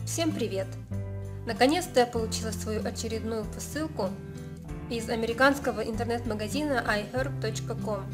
Всем привет! Наконец-то я получила свою очередную посылку из американского интернет-магазина iHerb.com.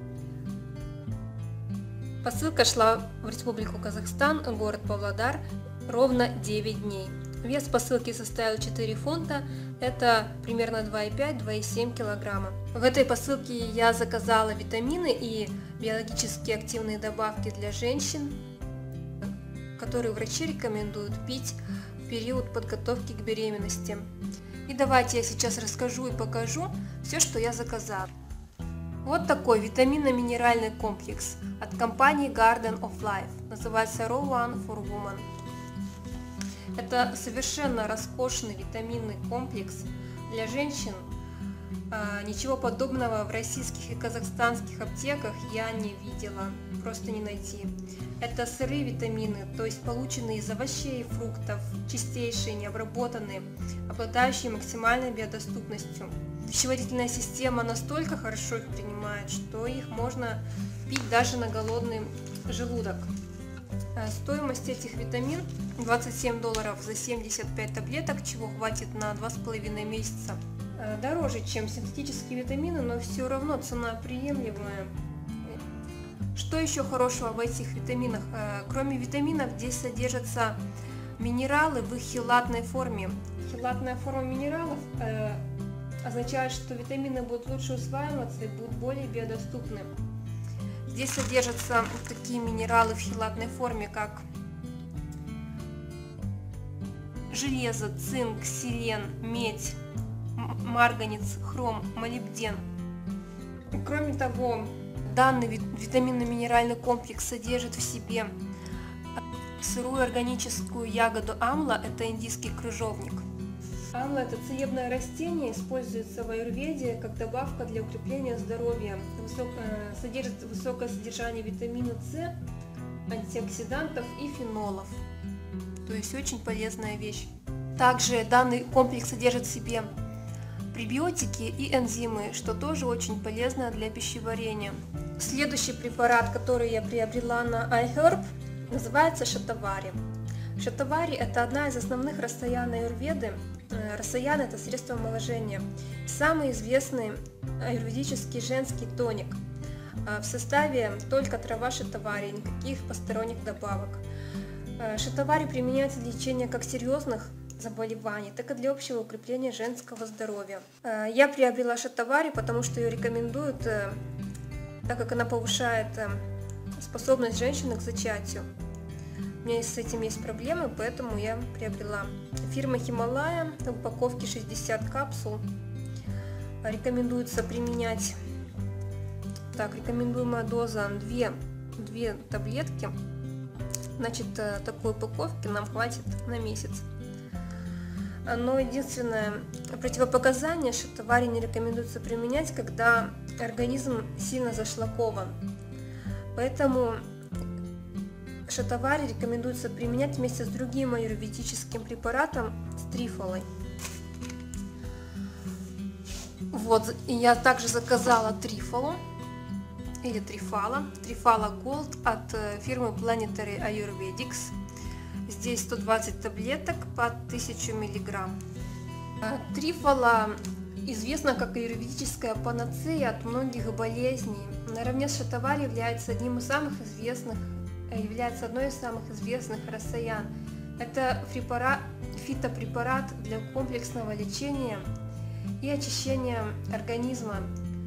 Посылка шла в Республику Казахстан, город Павлодар, ровно 9 дней. Вес посылки составил 4 фунта, это примерно 2,5-2,7 килограмма. В этой посылке я заказала витамины и биологически активные добавки для женщин, которые врачи рекомендуют пить в период подготовки к беременности. И давайте я сейчас расскажу и покажу все, что я заказала. Вот такой витаминно-минеральный комплекс от компании Garden of Life. Называется Raw One for Woman. Это совершенно роскошный витаминный комплекс для женщин. Ничего подобного в российских и казахстанских аптеках я не видела, просто не найти. Это сырые витамины, то есть полученные из овощей, фруктов, чистейшие, необработанные, обладающие максимальной биодоступностью. Пищеварительная система настолько хорошо их принимает, что их можно пить даже на голодный желудок. Стоимость этих витамин $27 за 75 таблеток, чего хватит на 2,5 месяца. Дороже, чем синтетические витамины, но все равно цена приемлемая. Что еще хорошего в этих витаминах? Кроме витаминов здесь содержатся минералы в их хелатной форме. Хелатная форма минералов означает, что витамины будут лучше усваиваться и будут более биодоступны. Здесь содержатся такие минералы в хелатной форме, как железо, цинк, селен, медь, марганец, хром, молибден. Кроме того, данный витаминно-минеральный комплекс содержит в себе сырую органическую ягоду амла, это индийский крыжовник. Амла – это целебное растение, используется в аюрведе как добавка для укрепления здоровья. Содержит высокое содержание витамина С, антиоксидантов и фенолов. То есть очень полезная вещь. Также данный комплекс содержит в себе пребиотики и энзимы, что тоже очень полезно для пищеварения. Следующий препарат, который я приобрела на iHerb, называется Шатавари. Шатавари – это одна из основных расаян аюрведы. Расаян – это средство омоложения. Самый известный аюрведический женский тоник. В составе только трава шатавари, никаких посторонних добавок. Шатавари применяется для лечения как серьезных заболеваний, так и для общего укрепления женского здоровья. Я приобрела шатавари, потому что ее рекомендуют, так как она повышает способность женщины к зачатию. У меня с этим есть проблемы, поэтому я приобрела. Фирма Хималая, в упаковке 60 капсул. Рекомендуется применять, рекомендуемая доза 2 таблетки. Значит, такой упаковки нам хватит на месяц. Но единственное противопоказание, что шатавари не рекомендуется применять, когда организм сильно зашлакован. Поэтому шатавари рекомендуется применять вместе с другим аюрведическим препаратом, с трифолой. Вот, и я также заказала трифолу, или трифала Gold от фирмы Planetary Ayurvedics. Здесь 120 таблеток по 1000 мг. Трифола известна как аюрведическая панацея от многих болезней. Наравне с шатавари является одной из самых известных расаян. Это фитопрепарат для комплексного лечения и очищения организма.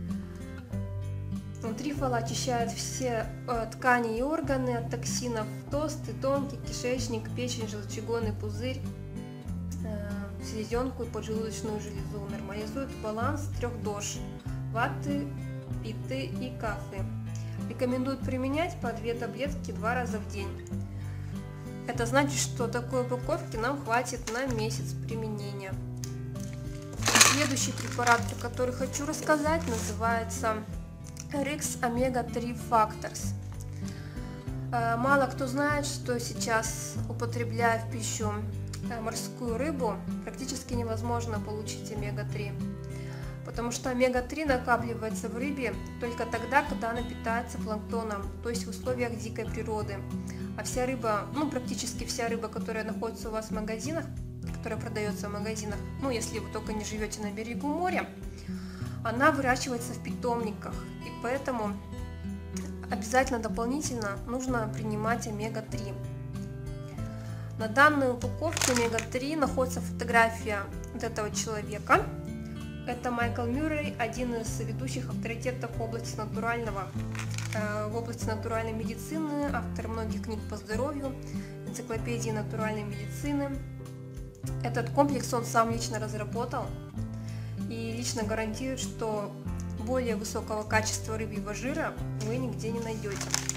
Трифола очищает все ткани и органы от токсинов: толстый, тонкий, кишечник, печень, желчегонный пузырь, селезенку и поджелудочную железу. Нормализует баланс 3 дож – ваты, питы и кафы. Рекомендуют применять по 2 таблетки 2 раза в день. Это значит, что такой упаковки нам хватит на месяц применения. Следующий препарат, про который хочу рассказать, называется RX Omega-3 Factors. Мало кто знает, что сейчас, употребляя в пищу морскую рыбу, практически невозможно получить омега-3, потому что омега-3 накапливается в рыбе только тогда, когда она питается планктоном, то есть в условиях дикой природы. А вся рыба, ну практически вся рыба, которая находится у вас в магазинах, которая продается в магазинах, ну если вы только не живете на берегу моря, она выращивается в питомниках, и поэтому обязательно дополнительно нужно принимать омега-3. На данной упаковке омега-3 находится фотография вот этого человека. Это Майкл Мюррей, один из ведущих авторитетов в области натуральной медицины, автор многих книг по здоровью, энциклопедии натуральной медицины. Этот комплекс он сам лично разработал и лично гарантирует, что более высокого качества рыбьего жира вы нигде не найдете.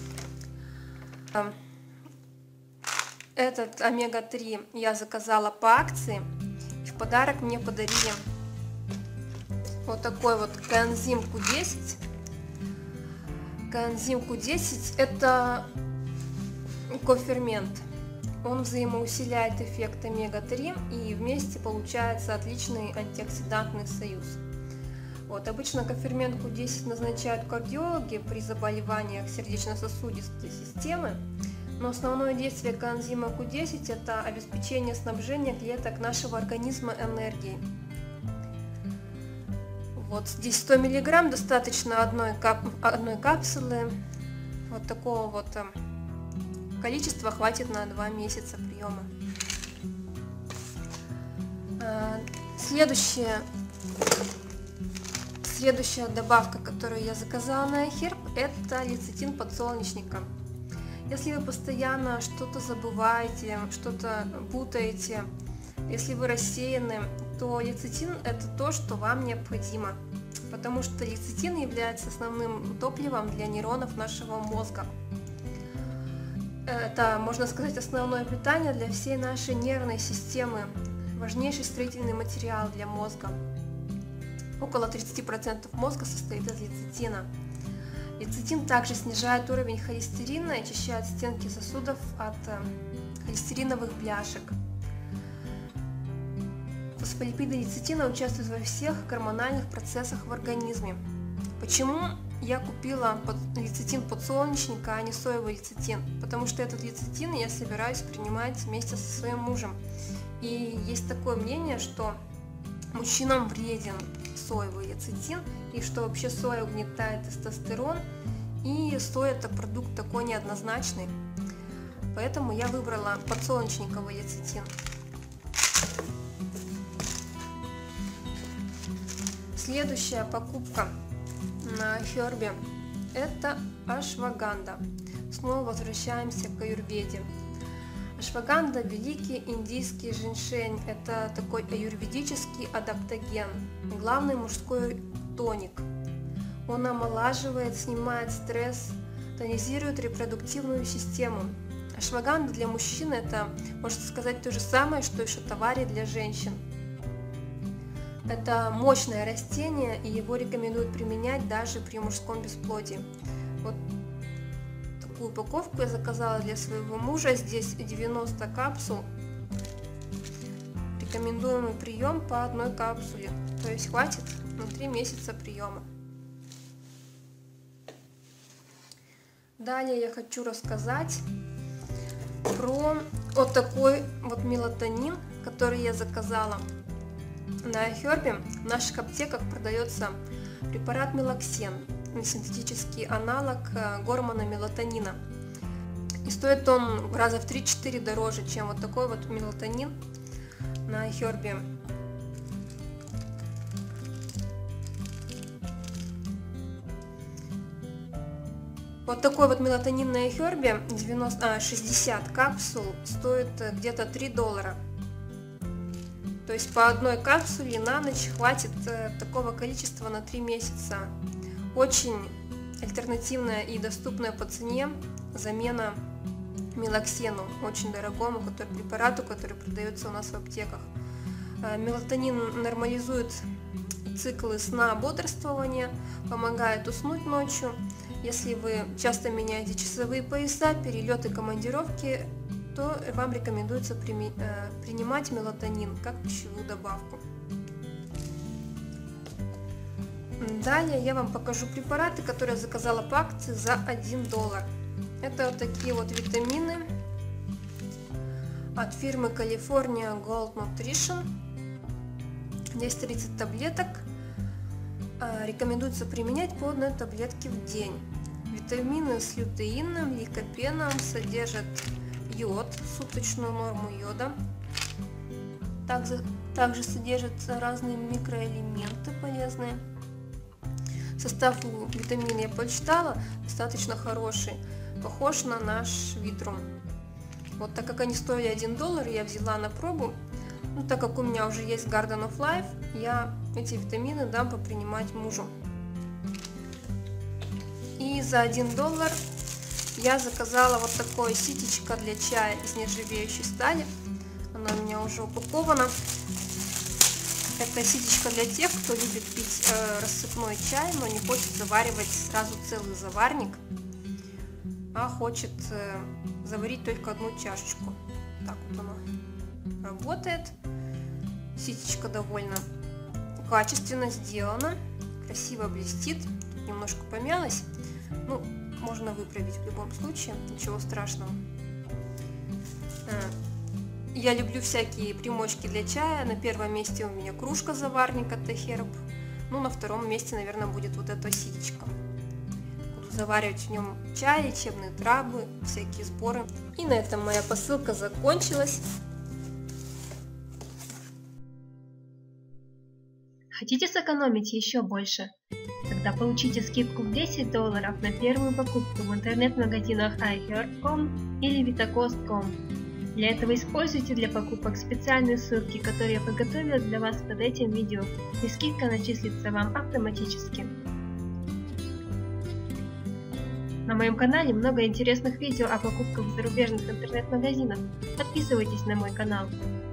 Этот омега-3 я заказала по акции, и в подарок мне подарили вот такой вот коэнзим Q10. Коэнзим Q10 это кофермент. Он взаимоусиляет эффект омега-3, и вместе получается отличный антиоксидантный союз. Вот, обычно кофермент Q10 назначают кардиологи при заболеваниях сердечно-сосудистой системы, но основное действие коэнзима Q10 это обеспечение снабжения клеток нашего организма энергией. Вот здесь 100 мг, достаточно одной капсулы, вот такого вот количества хватит на 2 месяца приема. Следующая добавка, которую я заказала на iHerb, это лецитин подсолнечника. Если вы постоянно что-то забываете, что-то путаете, если вы рассеяны, то лецитин это то, что вам необходимо, потому что лецитин является основным топливом для нейронов нашего мозга. Это, можно сказать, основное питание для всей нашей нервной системы, важнейший строительный материал для мозга. Около 30% мозга состоит из лецитина. Лецитин также снижает уровень холестерина и очищает стенки сосудов от холестериновых бляшек. Фосфолипиды лецитина участвуют во всех гормональных процессах в организме. Почему я купила лецитин подсолнечника, а не соевый лецитин? Потому что этот лецитин я собираюсь принимать вместе со своим мужем. И есть такое мнение, что мужчинам вреден соевый лецитин, и что вообще соя угнетает тестостерон, и соя это продукт такой неоднозначный. Поэтому я выбрала подсолнечниковый лецитин. Следующая покупка на iHerb это ашваганда. Снова возвращаемся к аюрведе. Ашваганда – великий индийский женьшень. Это такой аюрведический адаптоген, главный мужской тоник. Он омолаживает, снимает стресс, тонизирует репродуктивную систему. Ашваганда для мужчин – это, можно сказать, то же самое, что и шатавари для женщин. Это мощное растение, и его рекомендуют применять даже при мужском бесплодии. Вот такую упаковку я заказала для своего мужа. Здесь 90 капсул. Рекомендуемый прием по одной капсуле. То есть хватит на 3 месяца приема. Далее я хочу рассказать про вот такой вот мелатонин, который я заказала. На iHerb в наших аптеках продается препарат мелоксен, синтетический аналог гормона мелатонина. И стоит он в раза в 3-4 дороже, чем вот такой вот мелатонин на iHerb. Вот такой вот мелатонин на iHerb 60 капсул стоит где-то $3. То есть по одной капсуле на ночь хватит такого количества на 3 месяца. Очень альтернативная и доступная по цене замена мелоксену, очень дорогому препарату, который продается у нас в аптеках. Мелатонин нормализует циклы сна, бодрствования, помогает уснуть ночью. Если вы часто меняете часовые пояса, перелеты, командировки, то вам рекомендуется принимать мелатонин как пищевую добавку. Далее я вам покажу препараты, которые я заказала по акции за $1. Это вот такие вот витамины от фирмы California Gold Nutrition. Здесь 30 таблеток. Рекомендуется применять по одной таблетке в день. Витамины с лютеином, ликопеном, содержат йод, суточную норму йода. Также содержатся разные микроэлементы полезные. Состав у витамина я почитала, достаточно хороший, похож на наш Витрум. Вот так как они стоили $1, я взяла на пробу. Ну, так как у меня уже есть Garden of Life, я эти витамины дам попринимать мужу. И за $1 я заказала вот такое ситечко для чая из нержавеющей стали. Она у меня уже упакована. Это ситечко для тех, кто любит пить рассыпной чай, но не хочет заваривать сразу целый заварник, а хочет заварить только одну чашечку. Так вот оно работает. Ситечко довольно качественно сделано, красиво блестит. Тут немножко помялось, ну, можно выправить в любом случае, ничего страшного. Я люблю всякие примочки для чая. На первом месте у меня кружка заварник от Herb. Ну, на втором месте, наверное, будет вот это ситечко. Буду заваривать в нем чай, лечебные травы, всякие сборы. И на этом моя посылка закончилась. Хотите сэкономить еще больше? Тогда получите скидку в $10 на первую покупку в интернет-магазинах iHerb.com или Vitacost.com. Для этого используйте для покупок специальные ссылки, которые я подготовила для вас под этим видео, и скидка начислится вам автоматически. На моем канале много интересных видео о покупках в зарубежных интернет-магазинах. Подписывайтесь на мой канал.